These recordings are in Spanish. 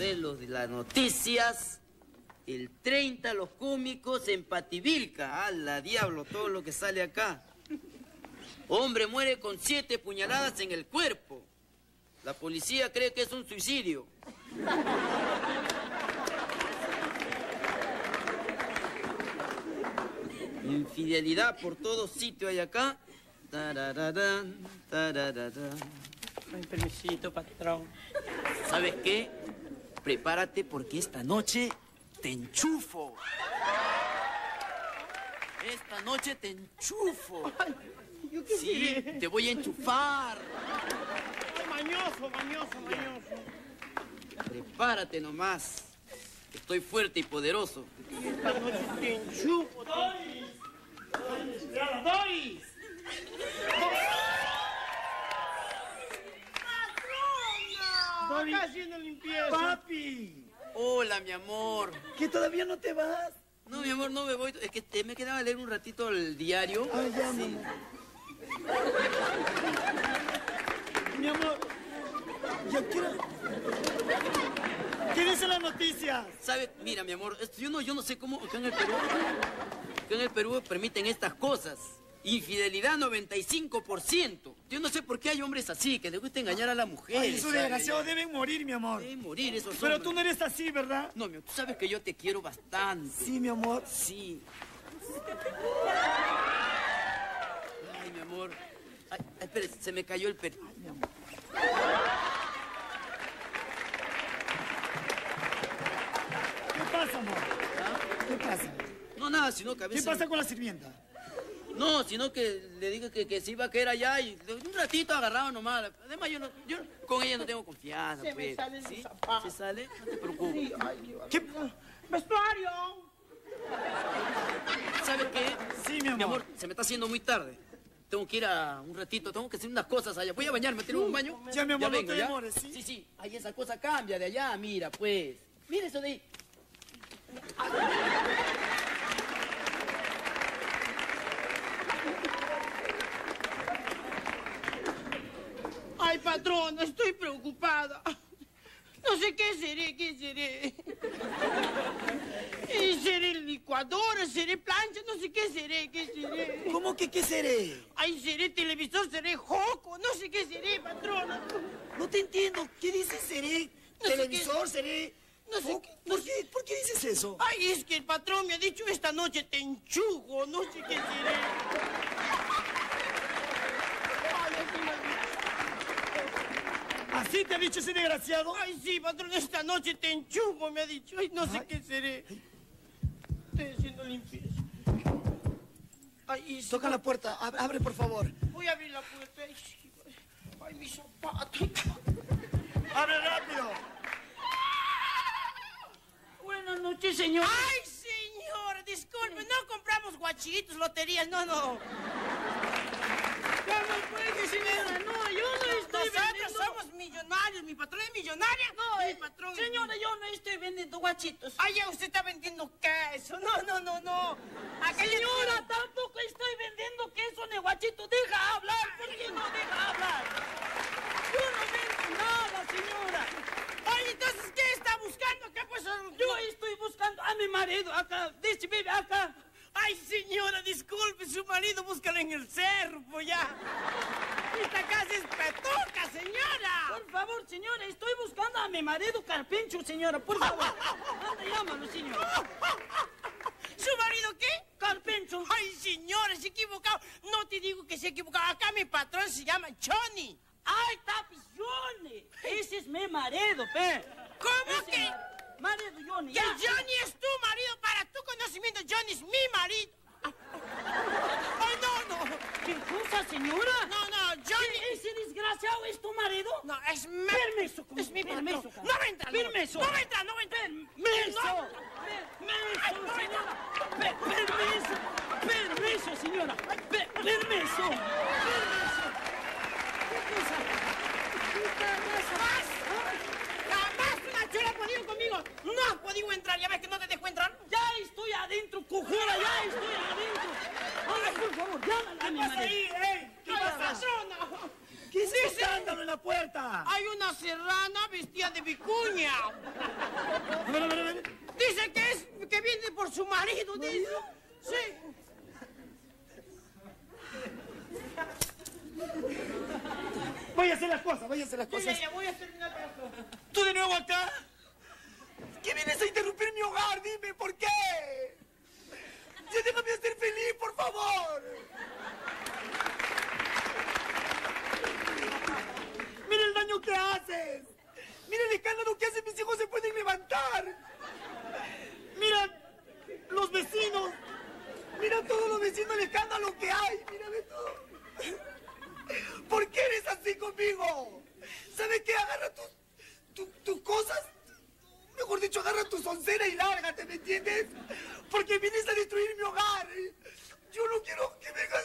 ver las noticias. El 30 los cómicos en Pativilca. ¡Hala, diablo! Todo lo que sale acá. Hombre muere con 7 puñaladas en el cuerpo. La policía cree que es un suicidio. Infidelidad por todo sitio hay acá. Tarararán, tarararán. Ay, permisito, patrón. ¿Sabes qué? Prepárate porque esta noche te enchufo. Esta noche te enchufo. Ay, ¿yo qué Sí, seré? te voy a enchufar. Ay, mañoso. Prepárate nomás. Estoy fuerte y poderoso. Esta noche te enchufo. ¡Doris! ¡Doris! Doris. Acá haciendo limpieza. ¡Papi! Hola, mi amor. ¿Que todavía no te vas? No, mi amor, no me voy. Es que me quedaba a leer un ratito el diario. Ah, ya, Sí. mi amor. ¿Ya qué hora? ¿Qué dice la noticia? ¿Sabes? Mira, mi amor, yo no sé cómo acá en el Perú permiten estas cosas. Infidelidad 95%. Yo no sé por qué hay hombres así, que les gusta engañar a la mujer. Ay, esos desgraciados deben morir, mi amor. Deben morir esos Pero hombres. tú no eres así, ¿verdad? No, mi amor, tú sabes que yo te quiero bastante. Sí, mi amor. Sí. Ay, mi amor. Ay, espere, se me cayó el perro. Ay, mi amor. ¿Qué pasa, amor? ¿Ah? ¿Qué pasa? No, nada, sino que a veces... ¿Qué pasa con la sirvienta? No, sino que le digo que se iba a caer allá y un ratito agarrado nomás. Además, yo con ella no tengo confianza, Se me pues. salen los ¿Sí? zapatos. ¿Se sale? No te preocupes. Sí, ay, Dios. ¿Qué? ¡Vestuario! ¿Sabes qué? Sí, mi amor. Mi amor, se me está haciendo muy tarde. Tengo que ir a un ratito, tengo que hacer unas cosas allá. Voy a bañarme, ¿tengo un baño? Ya, mi amor, no vengo, te ¿ya? demores, ¿sí? Sí, sí. Ahí esa cosa cambia de allá, mira, pues. Mira eso de ahí. Ay, patrón, estoy preocupada. No sé qué seré. ¿Seré licuadora? ¿Seré plancha? No sé qué seré. ¿Cómo que qué seré? Ay, seré televisor, seré joco. No sé qué seré, patrona. No te entiendo. ¿Qué dices seré? No sé ¿Televisor seré? No sé Oh, qué- no ¿Por qué? ¿Por qué dices eso? Ay, es que el patrón me ha dicho esta noche te enchugo. No sé qué seré. Ay, así me ha dicho. ¿Así te ha dicho ese desgraciado? Ay, sí, patrón, esta noche te enchugo, me ha dicho. Ay, no sé Ay. qué seré. Estoy haciendo limpieza. Ay, Toca la puerta. Abre, por favor. Voy a abrir la puerta. Ay, sí. Ay, mi zapato. ¡Abre rápido! Buenas noches, señor. Ay, señor, disculpe, no compramos guachitos, loterías, no. ¿Cómo puede, señora? No, yo no estoy vendiendo... Nosotros somos millonarios, mi patrón es millonaria. No, mi patrón... Señora, yo no estoy vendiendo guachitos. Ay, ya usted está vendiendo queso. No. Acá señora, tampoco estoy vendiendo queso ni guachito. Deja hablar, ¿por qué no deja hablar? Yo no vendo nada, señora. Oye, entonces, ¿qué está buscando acá? Pues yo estoy buscando a mi marido acá. Dice, vive acá. Ay, señora, disculpe, su marido búscalo en el cerro, pues ya. Esta casa es petuca, señora. Por favor, señora, estoy buscando a mi marido Carpencho, señora, por favor. Anda, llámalo, señora. ¿Su marido qué? Carpencho. Ay, señora, se ha equivocado. No te digo que se ha equivocado. Acá mi patrón se llama Johnny. ¡Ay, Johnny! Ese es mi marido, pe. ¿Cómo que? Marido Johnny. Que Johnny es tu marido. Para tu conocimiento, Johnny es mi marido. ¡Ay, no! ¿Qué cosa, señora? No, Johnny... ¿Ese desgraciado es tu marido? No, es mi... Permiso, es mi permiso. No va a entrar. Permiso. No va a entrar. Permiso. Permiso, señora. Permiso. Jamás una chula ha podido conmigo. No has podido entrar. ¿Ya ves que no te dejo entrar? Ya estoy adentro, cojura. Ya estoy adentro. Anda, por favor, llámala a mi marido. ¿Qué pasa? ¿Qué es ese escándalo en la puerta? Hay una serrana vestida de vicuña. A ver, a ver, a ver. Dice que viene por su marido, dice. Sí. Voy a hacer las cosas, voy a hacer las Sí, cosas. ya voy a terminar esto. ¿Tú de nuevo acá? ¿Qué vienes a interrumpir mi hogar? Dime, ¿por qué? Ya déjame ser feliz, por favor. Mira el daño que haces. Mira el escándalo que hacen, mis hijos se pueden levantar. Mira los vecinos. Mira todos los vecinos, el escándalo que hay. Mírame todo. ¿Por qué eres así conmigo? ¿Sabes qué? Agarra tus cosas. Mejor dicho, agarra tu soncera y lárgate, ¿me entiendes? Porque vienes a destruir mi hogar. Yo no quiero que vengas...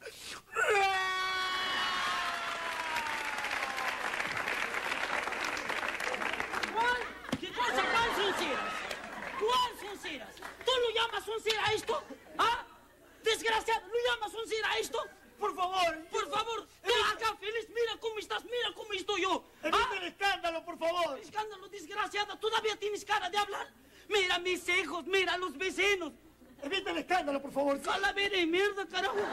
¿Qué cosa? ¿Cuál sonceras? ¿Cuál sonceras? ¿Tú lo llamas soncera a esto? ¿Ah? Desgraciado, ¿lo llamas soncera a esto? Por favor. Por favor, tú acá feliz, mira cómo estás, mira cómo estoy yo. Evita el escándalo, por favor. Escándalo, desgraciada, ¿todavía tienes cara de hablar? Mira mis hijos, mira los vecinos. Evita el escándalo, por favor. Calavera de mierda, carajo. Bueno,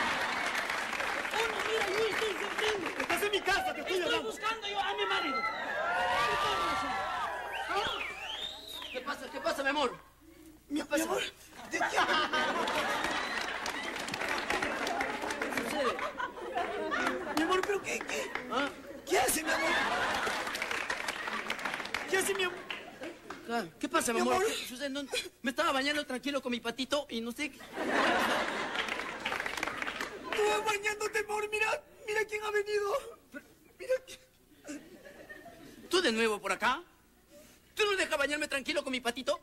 mira, yo estoy sufriendo. Estás en mi casa, te estoy Estoy llamando. buscando yo a mi marido. ¿Qué pasa? ¿Qué pasa, mi amor? Mi amor. ¿Qué sucede? Mi amor, ¿pero qué? ¿Ah? ¿Qué hace, mi amor? ¿Qué hace, mi amor? ¿Qué pasa, mi Mi amor? amor. ¿Qué sucede? No, me estaba bañando tranquilo con mi patito y no sé... Tú vas bañándote, amor. Mira quién ha venido. Mira quién... ¿Tú de nuevo por acá? ¿Tú no dejas bañarme tranquilo con mi patito?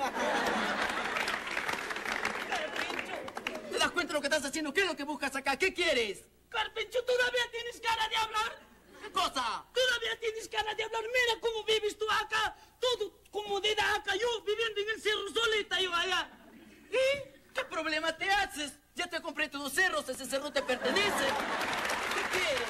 ¿Te das cuenta de lo que estás haciendo? ¿Qué es lo que buscas acá? ¿Qué quieres? Carpencho, ¿todavía tienes cara de hablar? ¿Qué cosa? ¿Todavía tienes cara de hablar? Mira cómo vives tú acá. Todo comodidad acá. Yo viviendo en el cerro solita, yo allá. ¿Y qué problema te haces? Ya te compré tus 2 cerros, ese cerro te pertenece. ¿Qué quieres?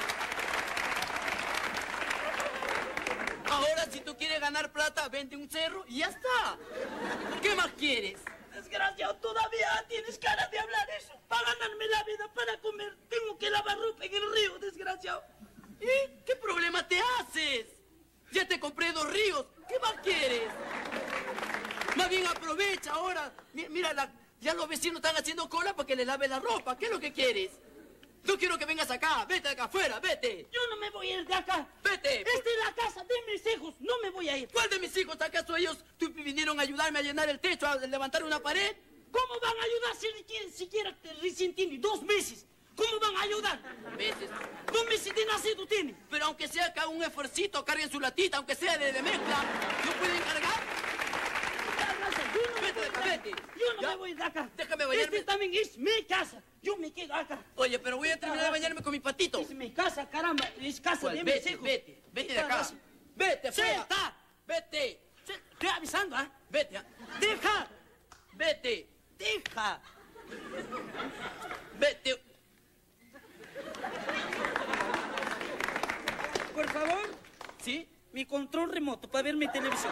Ahora, si tú quieres ganar plata, vende un cerro y ya está. ¿Qué más quieres? Desgraciado, todavía tienes cara de hablar eso. Para ganarme la vida, para comer, tengo que lavar ropa en el río, desgraciado. ¿Y qué problema te haces? Ya te compré 2 ríos. ¿Qué más quieres? Más bien aprovecha ahora. Mira, ya los vecinos están haciendo cola para que le lave la ropa. ¿Qué es lo que quieres? No quiero que vengas acá. Vete de acá afuera, vete. Yo no me voy a ir de acá. Vete. Esta es la casa de mis hijos. No me voy a ir. ¿Cuál de mis hijos? ¿Acaso ellos vinieron a ayudarme a llenar el techo, a levantar una pared? ¿Cómo van a ayudar si siquiera recién tiene 2 meses? ¿Cómo van a ayudar? Veces. 2 meses de nacido tiene. Pero aunque sea acá un esfuercito, carguen su latita, aunque sea de mezcla, ¿no pueden cargar? Yo no me Vete, voy de acá. vete. Yo no ¿Ya? me voy de acá. Déjame bañarme. Este también es mi casa. Yo me quedo acá. Oye, pero voy a terminar de bañarme con mi patito. Es mi casa, caramba. Es casa ¿Cuál? de mis Vete, hijos. vete de acá. Vete, Sí, fea. está. Vete. Estoy avisando, ¿ah? Vete. Deja. Vete. Deja. Vete. Por favor, ¿Sí? mi control remoto para ver mi televisión.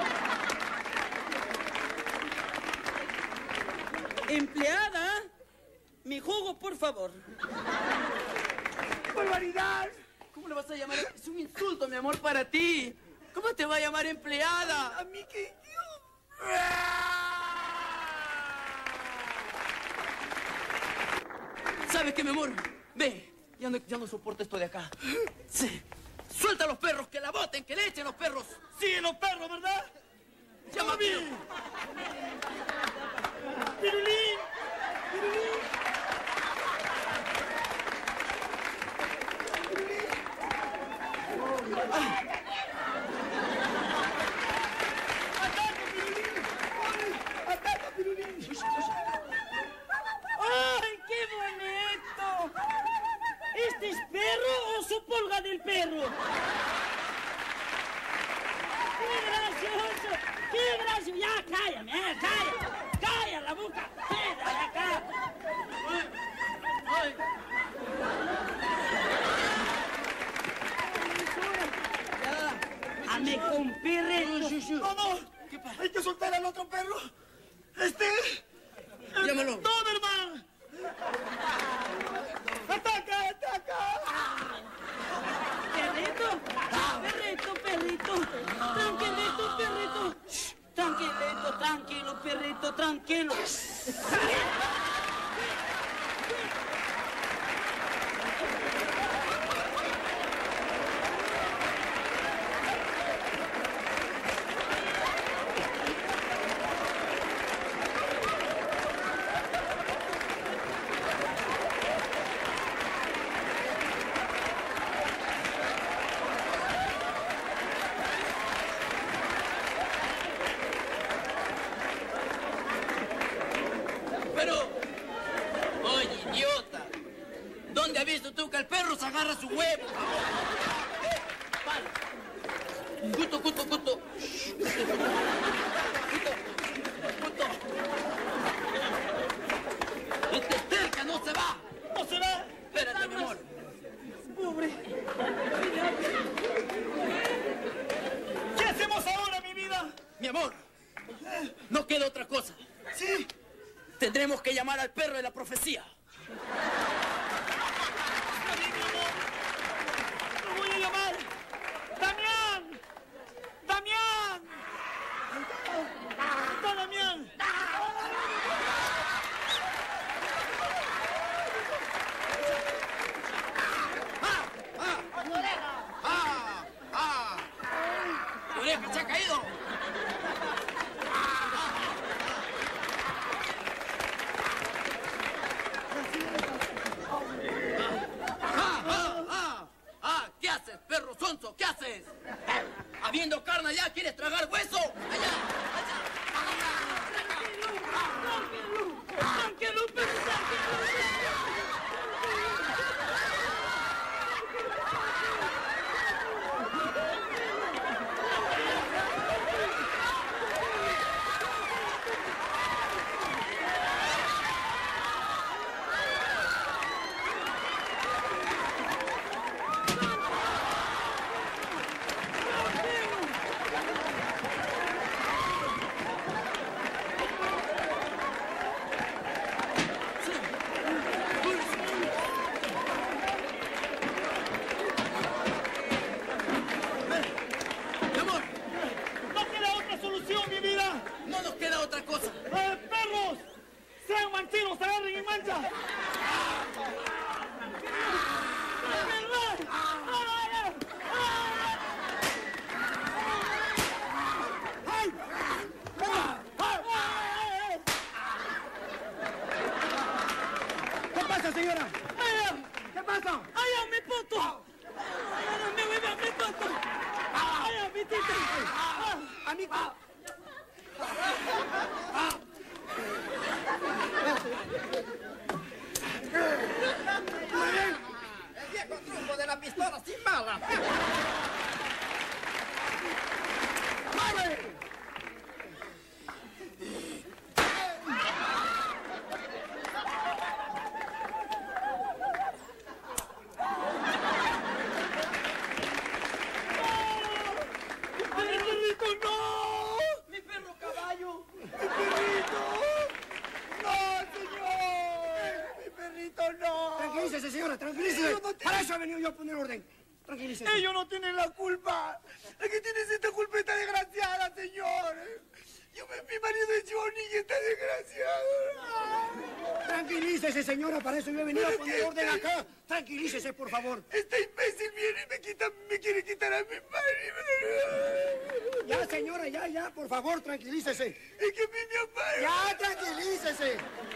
Empleada, mi jugo, por favor. ¡Barbaridad! ¿Cómo le vas a llamar? Es un insulto, mi amor, para ti. ¿Cómo te va a llamar empleada? A mí que... ¿Sabes qué, mi amor? Ve, ya no soporto esto de acá. Sí. Suelta a los perros, que la boten, que le echen los perros. Sí, los perros, ¿verdad? Llama a ¡Mami! Pío. ¡Pirulín! ¡Pirulín! ¡Ataca, Pirulín! ¡Ataca, Pirulín! ¡Ay, qué bonito! ¿Este es perro o su pulga del perro? ¡Qué gracioso! ¡Qué gracioso! Ya, cállame, calla. ¡Calla la boca! ¡Queda de acá! Ay. Dame con perrito. No, no. ¿Qué pasa? Hay que soltar al otro perro. Llámalo. Doberman. ¡Ataca, ataca! Perrito, perrito, perrito. Tranquilito, perrito. Shh, tranquilito, tranquilo, perrito, tranquilo. ¿Dónde has visto tú que el perro se agarra su huevo? Vale. Cuto. Cuto. Este cerca no se va. ¿No se va? Espérate, mi amor. Pobre. ¿Qué hacemos ahora, mi vida? Mi amor, no queda otra cosa. Sí. Tendremos que llamar al perro de la profecía. ¡Lo voy a llamar! ¡Damián! ¡Damián! ¡Está Damián! ¡Tu oreja se ha caído! ¿Qué haces, perro sonso? ¿Qué haces? Habiendo carne allá, ¿quieres tragar hueso? Allá. Tranquilo, perro, tranquilo. No nos queda otra cosa. ¡Perros! ¡Sean manchinos! ¡Agarren y manchan! ¿Qué pasa, señora? ¿Qué pasa? ¡Ay, a mi poto! ¡Ay, me hueve a mi poto! ¡Ay, a mi tita! ¡A mi El viejo truco de la pistola sin bala. ¡Vale! Tranquilícese, señora, tranquilícese. Para eso he venido yo a poner orden. Tranquilícese. Ellos no tienen la culpa. La que tiene esta culpa está desgraciada, señor. Mi marido es Johnny y está desgraciado. Tranquilícese, señora, para eso yo he venido a poner orden acá. Tranquilícese, por favor. Este imbécil viene y me quiere quitar a mi marido. Ya, señora, ya, por favor, tranquilícese. Es que mi mamá... Ya, tranquilícese.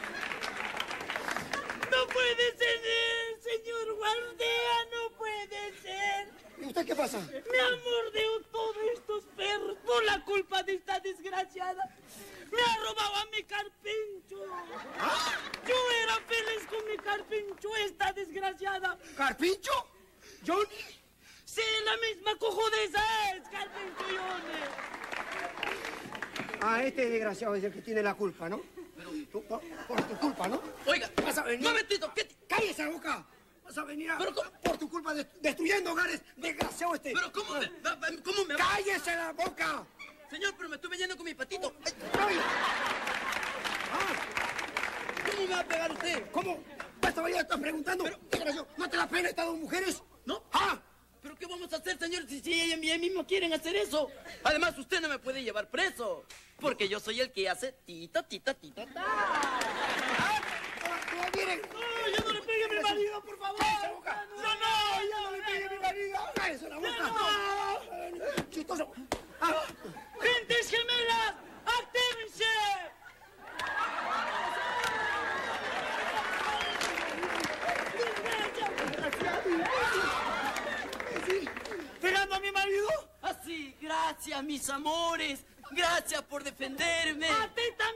¡No puede ser, señor guardia! ¡No puede ser! ¿Y usted qué pasa? Me han mordido todos estos perros por la culpa de esta desgraciada. Me ha robado a mi carpincho. ¿Ah? Yo era feliz con mi carpincho, esta desgraciada. ¿Carpincho? ¿Johnny? Sí, la misma cojudeza es, carpincho Johnny. Ah, este desgraciado es el que tiene la culpa, ¿no? Por tu culpa, ¿no? Oiga, Vas a venir... momentito, ¿qué? ¡Cállese la boca! Vas a venir a... Pero, ¿cómo? Por por tu culpa destruyendo hogares, desgraciado este. Pero ¿cómo me va? ¡Cállese la boca! Señor, pero me estoy bañando con mi patito. ¡Ay! ¿Cómo me va a pegar usted? ¿Cómo? ¿Esta vaya estás preguntando? Desgraciado, ¿no te da pena estas dos mujeres? ¿No? ¡Ah! ¿Pero qué vamos a hacer, señor, si ellas mismas quieren hacer eso? Además, usted no me puede llevar preso, porque yo soy el que hace tita, tita, tita, ta. ¡Miren! No, ya no le pegue a mi marido, por favor. ¡Cállese la boca! ¡Ya no le pegue a mi marido! ¡Cállese la boca! ¡Chistoso! ¡Gentes gemelas! ¡Actívense! ¿Pegando a mi marido? Así, gracias, mis amores. Gracias por defenderme. ¡A ti también!